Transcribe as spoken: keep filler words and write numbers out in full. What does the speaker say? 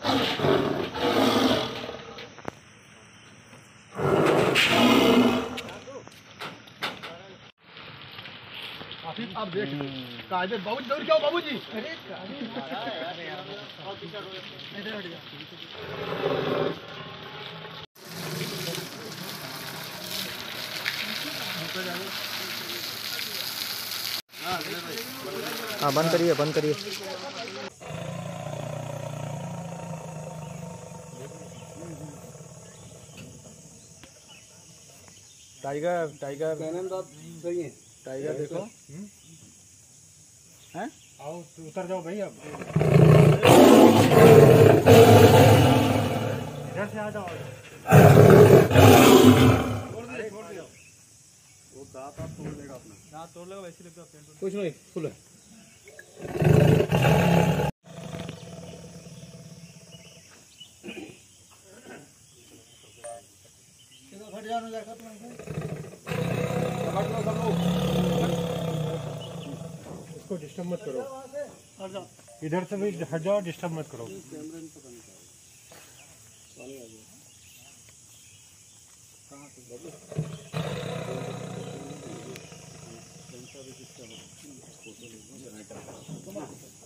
आप देख कायदे बाबूजी दौड़ क्या बाबूजी अरे हाँ बंद करिए बंद करिए। टाइगर टाइगर टाइगर देखो हैं। आओ उतर जाओ भाई अब इधर से आ जाओ। वो दांत आप तोड़ लेगा अपना दांत तोड़ लेगा वैसे लगता है कुछ नहीं फुल है। हट जाने लगा इसको डिस्टर्ब मत करो इधर से भी हट जाओ डिस्टर्ब मत करो। कहाँ